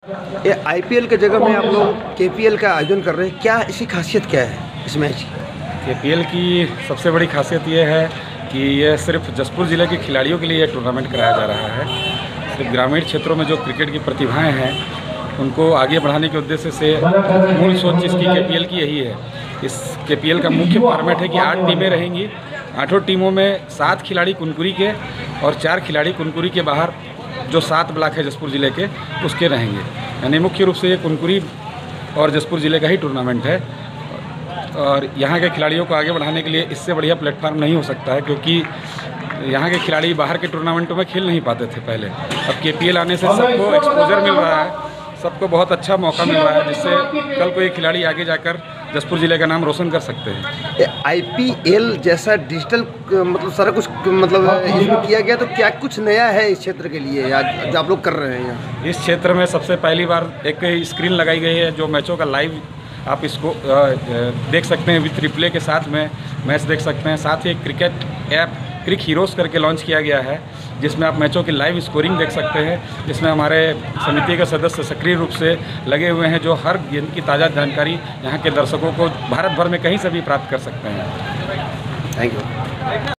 ये आईपीएल के जगह में आप लोग केपीएल का आयोजन कर रहे हैं, क्या इसकी खासियत क्या है इस मैच की? केपीएल की सबसे बड़ी खासियत ये है कि यह सिर्फ जसपुर ज़िले के खिलाड़ियों के लिए यह टूर्नामेंट कराया जा रहा है। सिर्फ ग्रामीण क्षेत्रों में जो क्रिकेट की प्रतिभाएं हैं उनको आगे बढ़ाने के उद्देश्य से मूल सोच इसकी केपीएल की यही है। इस केपीएल का मुख्य फॉर्मेट है कि 8 टीमें रहेंगी। 8 टीमों में 7 खिलाड़ी कुनकुरी के और 4 खिलाड़ी कुनकुरी के बाहर जो 7 ब्लॉक है जसपुर ज़िले के उसके रहेंगे। यानी मुख्य रूप से ये कुनकुरी और जसपुर ज़िले का ही टूर्नामेंट है और यहाँ के खिलाड़ियों को आगे बढ़ाने के लिए इससे बढ़िया प्लेटफॉर्म नहीं हो सकता है, क्योंकि यहाँ के खिलाड़ी बाहर के टूर्नामेंटों में खेल नहीं पाते थे पहले। अब केपीएल आने से सबको एक्सपोजर मिल रहा है, सबको बहुत अच्छा मौका मिल रहा है, जिससे कल को ये खिलाड़ी आगे जाकर जसपुर ज़िले का नाम रोशन कर सकते हैं। आईपीएल जैसा डिजिटल मतलब सारा कुछ मतलब इसमें किया गया, तो क्या कुछ नया है इस क्षेत्र के लिए जो आप लोग कर रहे हैं यहाँ? इस क्षेत्र में सबसे पहली बार एक स्क्रीन लगाई गई है जो मैचों का लाइव आप इसको देख सकते हैं, विथ रिप्ले के साथ में मैच देख सकते हैं। साथ ही एक क्रिकेट ऐप क्रिक हीरोज़ करके लॉन्च किया गया है, जिसमें आप मैचों की लाइव स्कोरिंग देख सकते हैं, जिसमें हमारे समिति के सदस्य सक्रिय रूप से लगे हुए हैं, जो हर गेम की ताज़ा जानकारी यहाँ के दर्शकों को भारत भर में कहीं से भी प्राप्त कर सकते हैं। Thank you.